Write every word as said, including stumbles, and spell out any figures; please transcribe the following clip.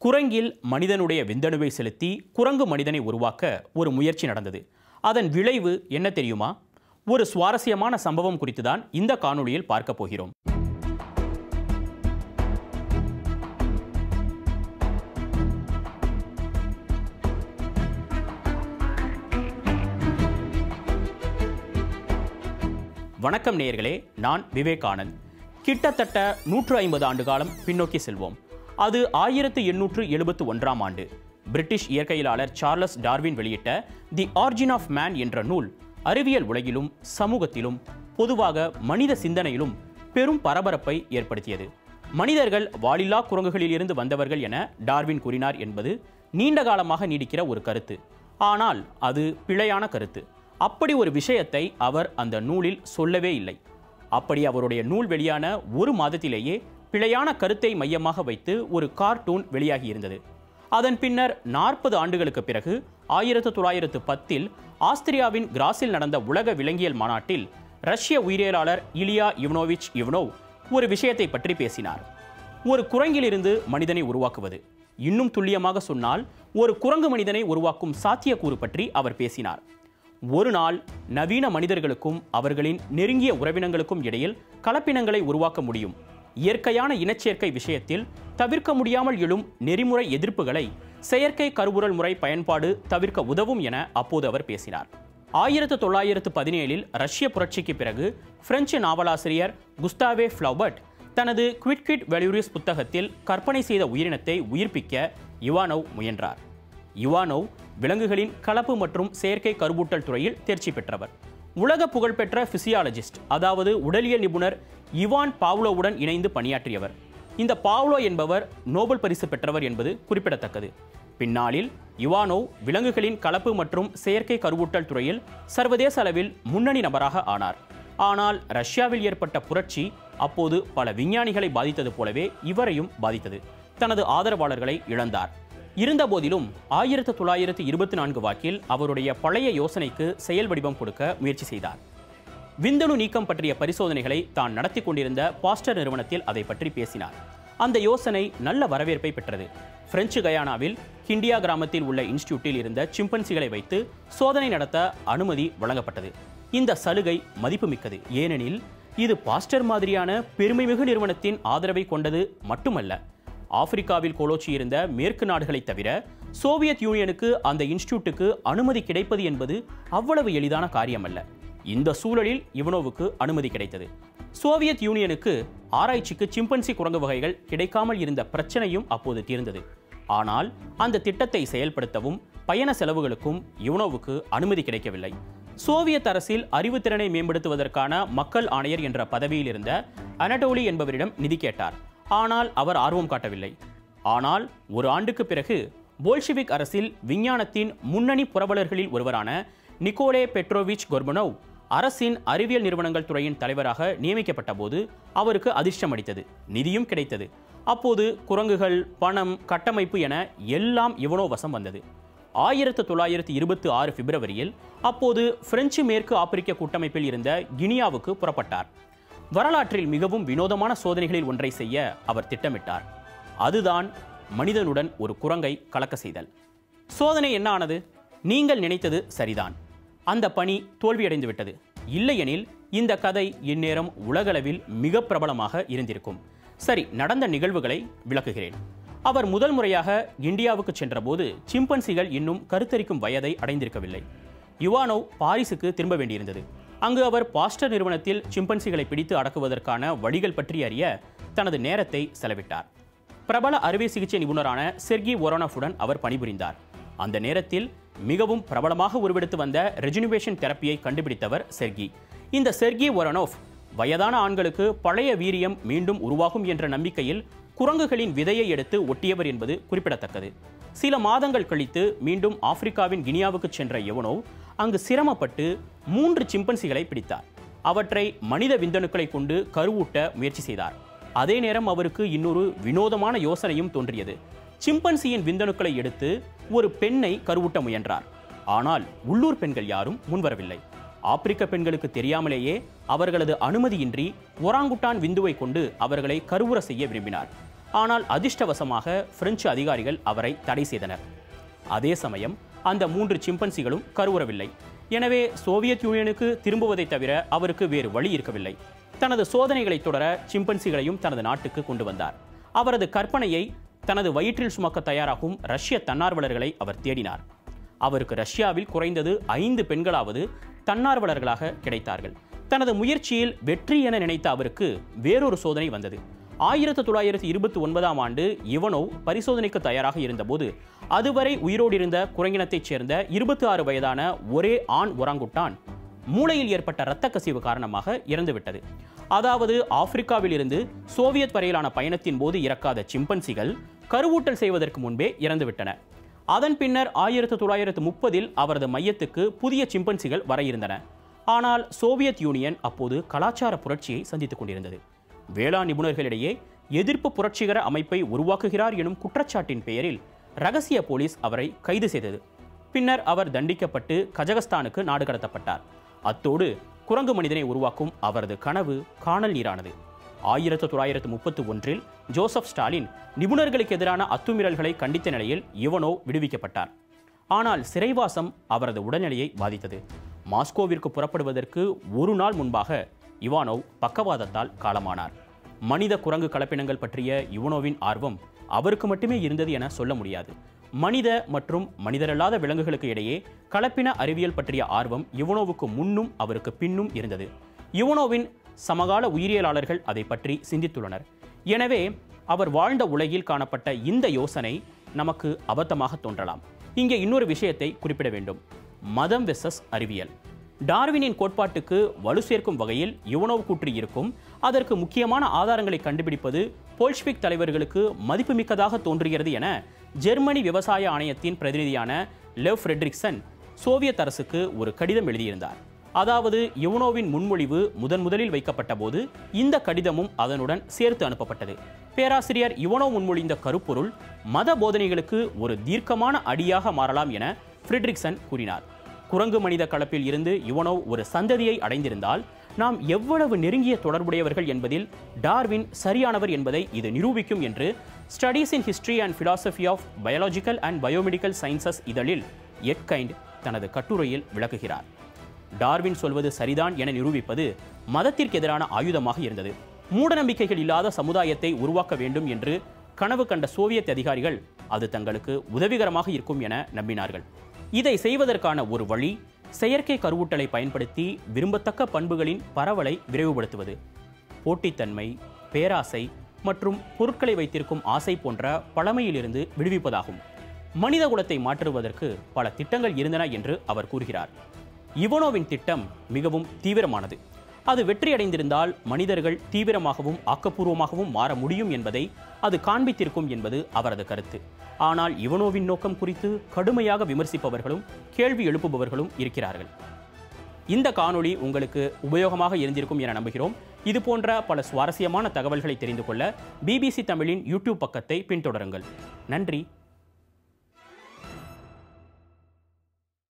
குரங்கில் மனிதனுடைய விந்தணுவை செலுத்தி குரங்கு மனிதனை உருவாக்க ஒரு முயற்சி நடந்தது. அதன் விளைவு என்ன தெரியுமா? ஒரு சுவாரஸ்யமான சம்பவம் குறித்து தான் இந்த காணொளியில் பார்க்க போகிறோம். வணக்கம் நேயர்களே, நான் விவேகானந்த். கிட்டத்தட்ட நூற்று ஐம்பது ஆண்டு காலம் பின்னோக்கி செல்வோம். அது ஆயிரத்து எண்ணூற்று எழுபத்து ஒன்றாம் ஆண்டு பிரிட்டிஷ் இயற்கையியலாளர் சார்லஸ் டார்வின் வெளியிட்ட தி ஆரிஜின் ஆஃப் மேன் என்ற நூல் அறிவியல் உலகிலும் சமூகத்திலும் பொதுவாக மனித சிந்தனையிலும் பெரும் பரபரப்பை ஏற்படுத்தியது. மனிதர்கள் வாலில்லா குரங்குகளில் இருந்து வந்தவர்கள் என டார்வின் கூறினார் என்பது நீண்ட காலமாக நீடிக்கிற ஒரு கருத்து. ஆனால் அது பிழையான கருத்து. அப்படி ஒரு விஷயத்தை அவர் அந்த நூலில் சொல்லவே இல்லை. அப்படி அவருடைய நூல் வெளியான ஒரு மாதத்திலேயே பிழையான கருத்தை மையமாக வைத்து ஒரு கார்ட்டூன் வெளியாகி இருந்தது. அதன் பின்னர் நாற்பது ஆண்டுகளுக்கு பிறகு ஆயிரத்து தொள்ளாயிரத்து பத்தில் ஆஸ்திரியாவின் கிராஸில் நடந்த உலக விலங்கியல் மாநாட்டில் ரஷ்ய உயிரியலாளர் இலியா இவனோவிச் இவனோவ் ஒரு விஷயத்தை பற்றி பேசினார். ஒரு குரங்கிலிருந்து மனிதனை உருவாக்குவது, இன்னும் துல்லியமாக சொன்னால் ஒரு குரங்கு மனிதனை உருவாக்கும் சாத்தியக்கூறு பற்றி அவர் பேசினார். ஒரு நாள் நவீன மனிதர்களுக்கும் அவர்களின் நெருங்கிய உறவினங்களுக்கும் இடையில் கலப்பினங்களை உருவாக்க முடியும். இயற்கையான இனச்சேர்க்கை விஷயத்தில் தவிர்க்க முடியாமல் எழும் நெறிமுறை எதிர்ப்புகளை செயற்கை கருவுறல் முறை பயன்பாடு தவிர்க்க உதவும் என அப்போது அவர் பேசினார். ஆயிரத்து தொள்ளாயிரத்து பதினேழில் ரஷ்ய புரட்சிக்கு பிறகு பிரெஞ்சு நாவலாசிரியர் குஸ்டாவே ஃப்ளௌபர்ட் தனது குவிட் கிட் வெலூரிஸ் புத்தகத்தில் கற்பனை செய்த உயிரினத்தை உயிர்ப்பிக்க இவானோவ் முயன்றார். இவானோவ் விலங்குகளின் கலப்பு மற்றும் செயற்கை கருவூட்டல் துறையில் தேர்ச்சி பெற்றவர். உலக புகழ்பெற்ற பிசியாலஜிஸ்ட், அதாவது உடலியல் நிபுணர் இவான் பாவ்லோவுடன் இணைந்து பணியாற்றியவர். இந்த பாவ்லோ என்பவர் நோபல் பரிசு பெற்றவர் என்பது குறிப்பிடத்தக்கது. பின்னாளில் இவானோவ் விலங்குகளின் கலப்பு மற்றும் செயற்கை கருவூட்டல் துறையில் சர்வதேச அளவில் முன்னணி நபராக ஆனார். ஆனால் ரஷ்யாவில் ஏற்பட்ட புரட்சி அப்போது பல விஞ்ஞானிகளை பாதித்தது போலவே இவரையும் பாதித்தது. தனது ஆதரவாளர்களை இழந்தார். இருந்தபோதிலும் ஆயிரத்து தொள்ளாயிரத்து இருபத்தி நான்கு வாக்கில் அவருடைய பழைய யோசனைக்கு செயல் வடிவம் கொடுக்க முயற்சி செய்தார். விந்தணு நீக்கம் பற்றிய பரிசோதனைகளை தான் நடத்தி கொண்டிருந்த பாஸ்டர் நிறுவனத்தில் அதை பற்றி பேசினார். அந்த யோசனை நல்ல வரவேற்பை பெற்றது. பிரெஞ்சு கயானாவில் கிண்டியா கிராமத்தில் உள்ள இன்ஸ்டிடியூட்டில் இருந்த சிம்பன்சிகளை வைத்து சோதனை நடத்த அனுமதி வழங்கப்பட்டது. இந்த சலுகை மதிப்புமிக்கது. ஏனெனில் இது பாஸ்டர் மாதிரியான பெருமைமிகு நிறுவனத்தின் ஆதரவை கொண்டது மட்டுமல்ல, ஆப்பிரிக்காவில் கோலோச்சி இருந்த மேற்கு நாடுகளை தவிர சோவியத் யூனியனுக்கு அந்த இன்ஸ்டிடியூட்டுக்கு அனுமதி கிடைப்பது என்பது அவ்வளவு எளிதான காரியமல்ல. இந்த சூழலில் இவனோவுக்கு அனுமதி கிடைத்தது. சோவியத் யூனியனுக்கு ஆராய்ச்சிக்கு சிம்பன்சி குரங்கு வகைகள் கிடைக்காமல் இருந்த பிரச்சனையும் அப்போது தீர்ந்தது. ஆனால் அந்த திட்டத்தை செயல்படுத்தவும் பயண செலவுகளுக்கும் இவனோவுக்கு அனுமதி கிடைக்கவில்லை. சோவியத் அரசில் அறிவுத்திறனை மேம்படுத்துவதற்கான மக்கள் ஆணையர் என்ற பதவியில் இருந்த அனடோலி என்பவரிடம் நிதி கேட்டார். ஆனால் அவர் ஆர்வம் காட்டவில்லை. ஆனால் ஒரு ஆண்டுக்கு பிறகு போல்ஷிவிக் அரசில் விஞ்ஞானத்தின் முன்னணி புரவலர்களில் ஒருவரான நிக்கோலே பெட்ரோவிச் கோர்பனோவ் அரசின் அறிவியல் நிறுவனங்கள் துறையின் தலைவராக நியமிக்கப்பட்ட போது அவருக்கு அதிர்ஷ்டம் அடித்தது. நிதியும் கிடைத்தது. அப்போது குரங்குகள், பணம், கட்டமைப்பு என எல்லாம் இவனோவ் வசம் வந்தது. ஆயிரத்து தொள்ளாயிரத்து இருபத்தி ஆறு பிப்ரவரியில் அப்போது பிரெஞ்சு மேற்கு ஆப்பிரிக்க கூட்டமைப்பில் இருந்த கினியாவுக்கு புறப்பட்டார். வரலாற்றில் மிகவும் வினோதமான சோதனைகளில் ஒன்றை செய்ய அவர் திட்டமிட்டார். அதுதான் மனிதனுடன் ஒரு குரங்கை கலக்க செய்தல். சோதனை என்ன ஆனது? நீங்கள் நினைத்தது சரிதான். அந்த பணி தோல்வியடைந்து விட்டது. இல்லையெனில் இந்த கதை இந்நேரம் உலகளவில் மிக பிரபலமாக இருந்திருக்கும். சரி, நடந்த நிகழ்வுகளை விளக்குகிறேன். அவர் முதல் முறையாக இந்தியாவுக்கு சென்றபோது சிம்பன்சிகள் இன்னும் கருத்தரிக்கும் வயதை அடைந்திருக்கவில்லை. இவானோவ் பாரிஸுக்கு திரும்ப வேண்டியிருந்தது. அங்கு அவர் பாஸ்டர் நிறுவனத்தில் சிம்பன்சிகளை பிடித்து அடக்குவதற்கான வழிகள் பற்றி அறிய தனது நேரத்தை செலவிட்டார். பிரபல அறுவை சிகிச்சை நிபுணரான செர்கி ஒரோனோவுடன் அவர் பணிபுரிந்தார். அந்த நேரத்தில் மிகவும் பிரபலமாக உருவெடுத்து வந்த ரெஜுனிவேஷன் தெரப்பியை கண்டுபிடித்தவர் செர்கி. இந்த செர்கி ஒரோனோவ் வயதான ஆண்களுக்கு பழைய வீரியம் மீண்டும் உருவாகும் என்ற நம்பிக்கையில் குரங்குகளின் விதையை எடுத்து ஒட்டியவர் என்பது குறிப்பிடத்தக்கது. சில மாதங்கள் கழித்து மீண்டும் ஆப்பிரிக்காவின் கினியாவுக்கு சென்ற இவனோவ் அங்கு சிரமப்பட்டு மூன்று சிம்பன்சிகளை பிடித்தார். அவற்றை மனித விந்தணுக்களை கொண்டு கருவூட்ட முயற்சி செய்தார். அதே நேரம் அவருக்கு இன்னொரு வினோதமான யோசனையும் தோன்றியது. சிம்பன்சியின் விந்தணுக்களை எடுத்து ஒரு பெண்ணை கருவூட்ட முயன்றார். ஆனால் உள்ளூர் பெண்கள் யாரும் முன்வரவில்லை. ஆப்பிரிக்க பெண்களுக்கு தெரியாமலேயே அவர்களது அனுமதியின்றி ஒராங்குட்டான் விந்துவை கொண்டு அவர்களை கருவுற செய்ய விரும்பினார். ஆனால் அதிர்ஷ்டவசமாக பிரெஞ்சு அதிகாரிகள் அவரை தடை செய்தனர். அதே சமயம் அந்த மூன்று சிம்பன்சிகளும் கருவுறவில்லை. எனவே சோவியத் யூனியனுக்கு திரும்புவதை தவிர அவருக்கு வேறு வழி இருக்கவில்லை. தனது சோதனைகளை தொடர சிம்பன்சிகளையும் தனது நாட்டுக்கு கொண்டு வந்தார். அவரது கற்பனையை தனது வயிற்றில் சுமக்க தயாராகும் ரஷ்ய தன்னார்வலர்களை அவர் தேடினார். அவருக்கு ரஷ்யாவில் குறைந்தது ஐந்து பெண்களாவது தன்னார்வலர்களாக கிடைத்தார்கள். தனது முயற்சியில் வெற்றி என நினைத்த அவருக்கு வேறொரு சோதனை வந்தது. ஆயிரத்தி தொள்ளாயிரத்தி இருபத்தி ஒன்பதாம் ஆண்டு இவனோவ் பரிசோதனைக்கு தயாராக இருந்தபோது அதுவரை உயிரோடு இருந்த குரங்கினத்தைச் சேர்ந்த இருபத்தி ஆறு வயதான ஒரே ஆண் ஒராங்குட்டான் மூளையில் ஏற்பட்ட இரத்த கசிவு காரணமாக இறந்துவிட்டது. அதாவது ஆப்பிரிக்காவில் இருந்து சோவியத் வரையிலான பயணத்தின் போது இறக்காத சிம்பன்சிகள் கருவூட்டல் செய்வதற்கு முன்பே இறந்துவிட்டன. அதன் பின்னர் ஆயிரத்தி தொள்ளாயிரத்து முப்பதில் அவரது மையத்துக்கு புதிய சிம்பன்சிகள் வர இருந்தன. ஆனால் சோவியத் யூனியன் அப்போது கலாச்சார புரட்சியை சந்தித்துக் கொண்டிருந்தது. வேளாண் நிபுணர்களிடையே எதிர்ப்பு புரட்சிகர அமைப்பை உருவாக்குகிறார் எனும் குற்றச்சாட்டின் பெயரில் ரகசிய போலீஸ் அவரை கைது செய்தது. பின்னர் அவர் தண்டிக்கப்பட்டு கஜகஸ்தானுக்கு நாடு கடத்தப்பட்டார். அத்தோடு குரங்கு மனிதனை உருவாக்கும் அவரது கனவு காணல் நீரானது. ஆயிரத்தி தொள்ளாயிரத்து முப்பத்தி ஒன்றில் ஜோசப் ஸ்டாலின் நிபுணர்களுக்கு எதிரான அத்துமீறல்களை கண்டித்த நிலையில் இவனோவ் விடுவிக்கப்பட்டார். ஆனால் சிறைவாசம் அவரது உடல்நிலையை பாதித்தது. மாஸ்கோவிற்கு புறப்படுவதற்கு ஒரு நாள் முன்பாக இவானோவ் பக்கவாதத்தால் காலமானார். மனித குரங்கு கலப்பினங்கள் பற்றிய இவனோவின் ஆர்வம் அவருக்கு மட்டுமே இருந்தது என சொல்ல முடியாது. மனித மற்றும் மனிதரல்லாத விலங்குகளுக்கு இடையே கலப்பின அறிவியல் பற்றிய ஆர்வம் இவனோவுக்கு முன்னும் அவருக்கு பின்னும் இருந்தது. இவனோவின் சமகால உயிரியலாளர்கள் அதை பற்றி சிந்தித்துள்ளனர். எனவே அவர் வாழ்ந்த உலகில் காணப்பட்ட இந்த யோசனை நமக்கு அபத்தமாக தோன்றலாம். இங்கே இன்னொரு விஷயத்தை குறிப்பிட வேண்டும். மதம் வெர்சஸ் அறிவியல். டார்வினின் கோட்பாட்டுக்கு வலு சேர்க்கும் வகையில் இவனோவ் கூற்று இருக்கும். அதற்கு முக்கியமான ஆதாரங்களை கண்டுபிடிப்பது போல்ஷ்விக் தலைவர்களுக்கு மதிப்புமிக்கதாக தோன்றுகிறது என ஜெர்மனி விவசாய ஆணையத்தின் பிரதிநிதியான லெவ் ஃப்ரெட்ரிக்சன் சோவியத் அரசுக்கு ஒரு கடிதம் எழுதியிருந்தார். அதாவது இவனோவின் முன்மொழிவு முதன் முதலில் வைக்கப்பட்ட போது இந்த கடிதமும் அதனுடன் சேர்த்து அனுப்பப்பட்டது. பேராசிரியர் இவனோவ் முன்மொழிந்த கருப்பொருள் மத போதனைகளுக்கு ஒரு தீர்க்கமான அடியாக மாறலாம் என ஃப்ரெட்ரிக்சன் கூறினார். குரங்கு மனித கலப்பில் இருந்து இவனோவ் ஒரு சந்ததியை அடைந்திருந்தால் நாம் எவ்வளவு நெருங்கிய தொடர்புடையவர்கள் என்பதில் டார்வின் சரியானவர் என்பதை இது நிரூபிக்கும் என்று studies in history and philosophy of biological and biomedical sciences இதழில் எட்கைண்ட் தனது கட்டுரையில் விளக்குகிறார். டார்வின் சொல்வது சரிதான் என நிரூபிப்பது மதத்திற்கு எதிரான ஆயுதமாக இருந்தது. மூடநம்பிக்கைகள் இல்லாத சமுதாயத்தை உருவாக்க வேண்டும் என்று கனவு கண்ட சோவியத் அதிகாரிகள் அது தங்களுக்கு உதவிகரமாக இருக்கும் என நம்பினார்கள். இதை செய்வதற்கான ஒரு வழி செயற்கை கருவூட்டலை பயன்படுத்தி விரும்பத்தக்க பண்புகளின் பரவலை விரைவுபடுத்துவது. போட்டித்தன்மை, பேராசை மற்றும் பொருட்களை வைத்திருக்கும் ஆசை போன்ற பழமையிலிருந்து விடுவிப்பதாகும். மனித குலத்தை மாற்றுவதற்கு பல திட்டங்கள் இருந்தன என்று அவர் கூறுகிறார். இவனோவின் திட்டம் மிகவும் தீவிரமானது. அது வெற்றியடைந்திருந்தால் மனிதர்கள் தீவிரமாகவும் ஆக்கப்பூர்வமாகவும் மாற முடியும் என்பதை அது காண்பித்திருக்கும் என்பது அவரது கருத்து. ஆனால் இவனோவின் நோக்கம் குறித்து கடுமையாக விமர்சிப்பவர்களும் கேள்வி எழுப்புபவர்களும் இருக்கிறார்கள். இந்த காணொளி உங்களுக்கு உபயோகமாக இருந்திருக்கும் என நம்புகிறோம். இது போன்ற பல சுவாரஸ்யமான தகவல்களை தெரிந்து கொள்ள பிபிசி தமிழின் யூடியூப் பக்கத்தை பின்தொடருங்கள். நன்றி.